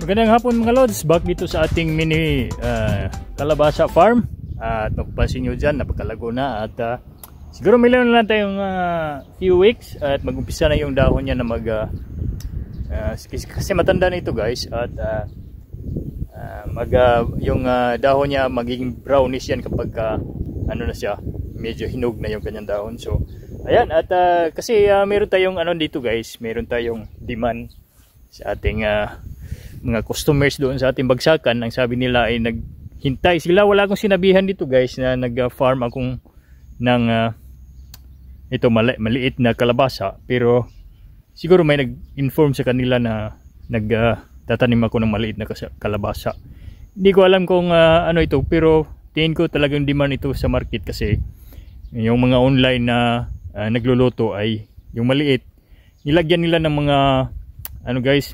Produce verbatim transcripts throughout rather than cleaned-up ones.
Magandang hapon mga lods, back dito sa ating mini uh, kalabasa farm. At uh, mapapansin nyo dyan, napakalago na. At uh, siguro may lang lang tayong uh, few weeks at mag-umpisa na yung dahon niya na mag uh, uh, kasi matanda na ito guys. At uh, uh, mag, uh, yung uh, dahon niya magiging brownish yan kapag uh, ano na siya, medyo hinog na yung kanyang dahon. So ayan, at uh, kasi uh, meron tayong ano dito guys, meron tayong demand sa ating uh, mga customers doon sa ating bagsakan. Ang sabi nila ay naghintay sila. Wala akong sinabihan dito guys na nag-farm akong ng uh, ito mali maliit na kalabasa, pero siguro may nag-inform sa kanila na nagtatanim uh, ako ng maliit na kalabasa. Hindi ko alam kung uh, ano ito, pero tingin ko talagang demand ito sa market kasi yung mga online na uh, nagluluto ay yung maliit, nilagyan nila ng mga ano guys,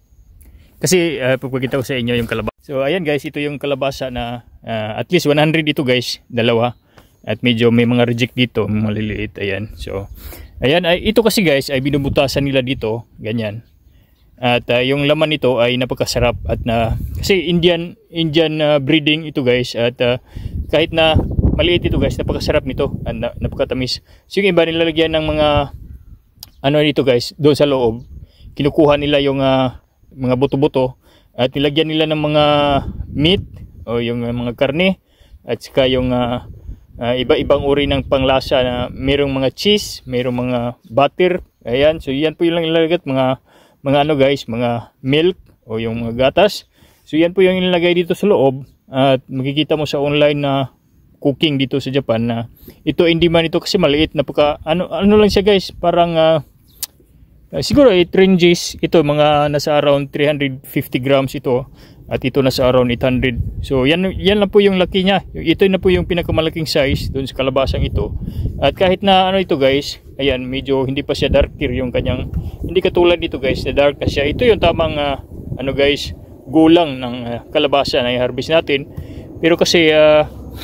kasi uh, pagpakita ko sa inyo yung kalabasa. So ayan guys, ito yung kalabasa na uh, at least one hundred ito guys, dalawa. At medyo may mga reject dito, maliliit. Ayan. So ayan, ay, ito kasi guys ay binubutasan nila dito, ganyan. At uh, yung laman nito ay napakasarap at na kasi Indian Indian uh, breeding ito guys. At uh, kahit na maliit ito guys, napakasarap nito at na, napakatamis. So yung iba nilalagyan ng mga ano dito guys, doon sa loob. Kinukuha nila yung uh, mga buto-buto at nilagyan nila ng mga meat o yung uh, mga karne at saka yung uh, uh, iba-ibang uri ng panglasa na mayroong mga cheese, mayroong mga butter. Ayan, so yan po yung ilalagay, mga mga ano guys, mga milk o yung mga gatas. So yan po yung ilalagay dito sa loob at makikita mo sa online na cooking dito sa Japan na ito hindi man ito kasi maliit, napaka ano ano lang siya guys, parang uh, Uh, siguro eight ranges ito, mga nasa around three hundred fifty grams ito at ito nasa around eight hundred. So yan, yan lang po yung laki niya. Ito na po yung pinakamalaking size doon sa kalabasang ito. At kahit na ano ito guys, ayan, medyo hindi pa siya darker yung kanyang, hindi katulad dito guys na dark na siya. Ito yung tamang uh, ano guys, gulang ng uh, kalabasa na i-harvest natin. Pero kasi uh,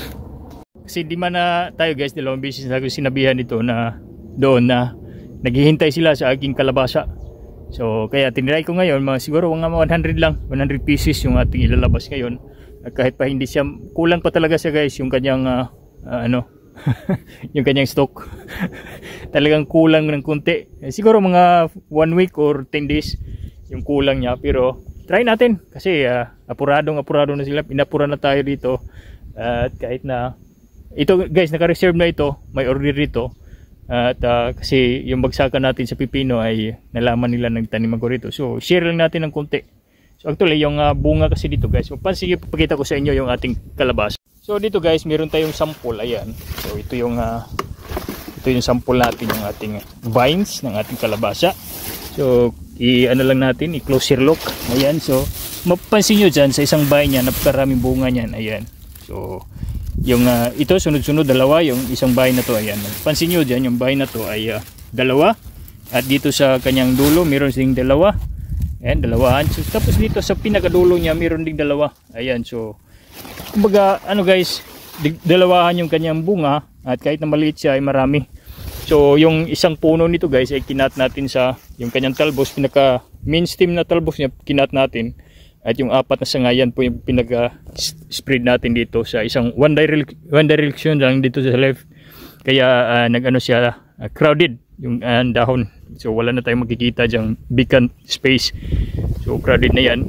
kasi di man na tayo guys, dalawang beses na sinabihan ito na doon na naghihintay sila sa aking kalabasa. So kaya tinry ko ngayon, mga siguro mga one hundred lang, one hundred pieces yung ating ilalabas ngayon. At kahit pa hindi siya, kulang pa talaga siya guys yung kanyang uh, uh, ano yung kanyang stock. Talagang kulang ng kunti. Eh, siguro mga one week or ten days yung kulang niya, pero try natin kasi uh, apuradong apurado na sila, pinapura na tayo dito. Uh, at kahit na ito guys, naka-reserve na ito, may order dito. At uh, kasi yung bagsakan natin sa pipino ay nalaman nila nagtanim ako rito. So share lang natin ng konti. So actually yung uh, bunga kasi dito guys, so sige, papakita ko sa inyo yung ating kalabasa. So dito guys, meron tayong sample. Ayan. So ito yung uh, ito yung sample natin, yung ating vines ng ating kalabasa. So i-ano lang natin, i-closer look. Ayan. So mapapansin nyo dyan sa isang vine niya, napakaraming bunga niyan. Ayan. So yung uh, ito sunod-sunod dalawa, yung isang vine na to. Ayan, pansin nyo dyan yung vine na to ay uh, dalawa, at dito sa kanyang dulo meron ding dalawa. Ayan, dalawahan. So, tapos dito sa pinakadulo niya meron ding dalawa. Ayan, so kumbaga ano guys, dalawahan yung kanyang bunga at kahit na maliit siya ay marami. So yung isang puno nito guys ay kinat natin sa yung kanyang talbos, pinaka main stem na talbos niya kinat natin. At yung apat na sangayan po yung pinag-spread natin dito sa isang one, direct, one direction lang dito sa left. Kaya uh, nag-ano siya, uh, crowded yung uh, dahon. So wala na tayong makikita dyang vacant space. So crowded na yan.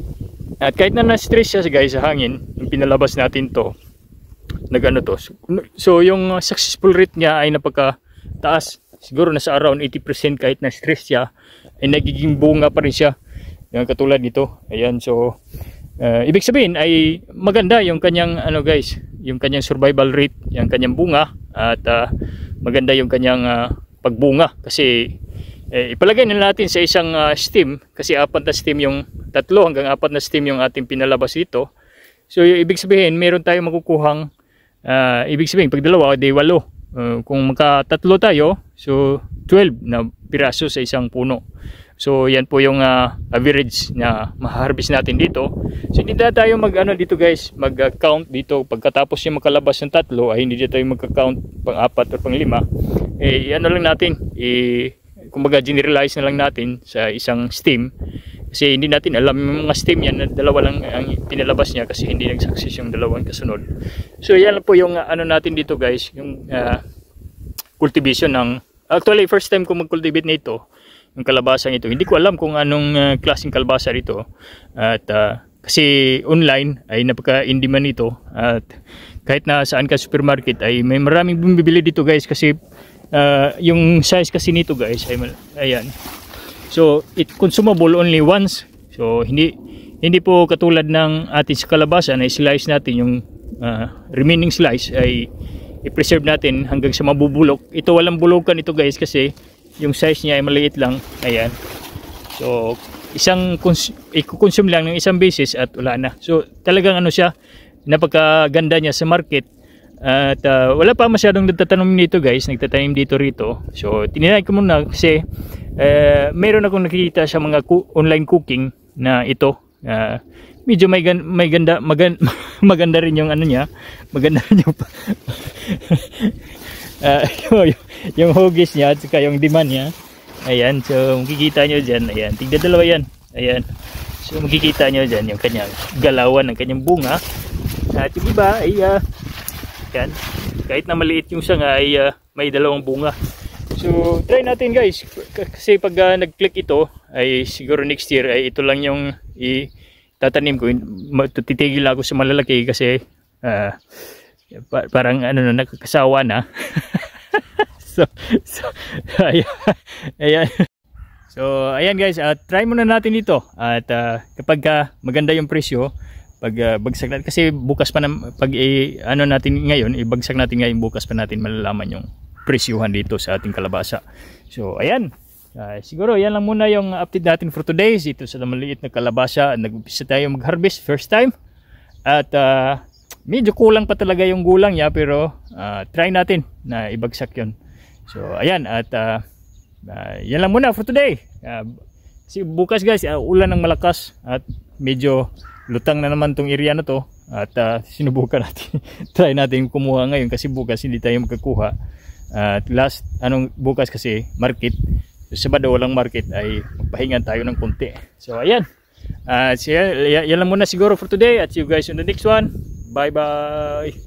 At kahit na na-stress siya guys sa hangin, yung pinalabas natin to, nag-ano to. So, so yung successful rate niya ay napaka-taas. Siguro nasa around eighty percent kahit na-stress siya, ay nagiging bunga pa rin siya. Yung katulad nito. Ayan, so uh, ibig sabihin ay maganda yung kanyang ano guys, yung kanyang survival rate, yung kanyang bunga, at uh, maganda yung kanyang uh, pagbunga kasi eh, ipalagay na natin sa isang uh, stem kasi apat na stem, yung tatlo hanggang apat na stem yung ating pinalabas dito. So yung ibig sabihin meron tayong makukuhang uh, ibig sabihin pag dalawa di walo. Uh, kung magkatatlo tayo, so twelve na piraso sa isang puno. So yan po yung uh, average na ma-harvest natin dito. So hindi na tayo mag ano dito guys, mag-count dito pagkatapos yung makalabas ng tatlo ay hindi na tayo magka-count pang apat o pang lima. Eh ano lang natin, eh kumbaga generalize na lang natin sa isang stem. Kasi hindi natin alam yung mga stem yan na dalawa lang ang pinalabas niya kasi hindi nag-success yung dalawang kasunod. So yan po yung uh, ano natin dito guys, yung uh, cultivation ng, actually first time ko mag-cultivate nito, yung kalabasang ito. Hindi ko alam kung anong uh, klaseng kalabasa dito. At uh, kasi online ay napaka-in-demand nito. At kahit na saan ka supermarket ay may maraming bumibili dito guys kasi uh, yung size kasi nito guys ay ayan. So it consumable only once. So hindi hindi po katulad ng ating sa kalabasa na i-slice natin yung uh, remaining slice ay i-preserve natin hanggang sa mabubulok. Ito walang bulukan ito guys kasi yung size niya ay maliit lang. Ayan. So isang i-consume lang ng isang beses at wala na. So talagang ano siya, napakaganda niya sa market. At uh, wala pa masyadong nagtatanim nito guys, nagtatanim dito rito. So tinry ko muna kasi uh, meron akong nakikita sa mga online cooking na ito. Uh, medyo may, gan may ganda, magan maganda rin yung ano niya, maganda rin yung uh, yung, yung hugis niya at saka yung demand niya. Ayan, so makikita nyo dyan, ayan, tigda dalawa yan, ayan. So makikita nyo dyan yung kanyang galawan ng kanyang bunga. At yung iba ay uh, yan, kahit na maliit yung sanga ay uh, may dalawang bunga. So try natin guys, kasi pag uh, nag-click ito ay siguro next year ay ito lang yung itatanim ko. Titigil ako sa malalaki kasi uh, pa parang ano na, nakakasawa na. so, so ayan, ayan. So ayan guys, uh, try muna natin ito. At uh, kapag uh, maganda yung presyo, pag uh, bagsak natin, kasi bukas pa na, pag i, ano natin ngayon, ibagsak natin ngayon, bukas pa natin malalaman yung presyuhan dito sa ating kalabasa. So ayan, uh, siguro yan lang muna yung update natin for today dito sa maliit na kalabasa. Nag-umpisa tayo mag-harvest first time at uh, medyo kulang pa talaga yung gulang niya, pero uh, try natin na ibagsak yun. So ayan, at uh, uh, yan lang muna for today. uh, kasi bukas guys, uh, ulan ng malakas at medyo lutang na naman tong area na to. At uh, sinubukan natin try natin kumuha ngayon kasi bukas hindi tayo magkakuha. At uh, last anong bukas kasi market, so, Sabado walang market, ay magpahingan tayo ng konti. So ayan, uh, so, yan, yan lang muna siguro for today, at see you guys on the next one. Bye bye.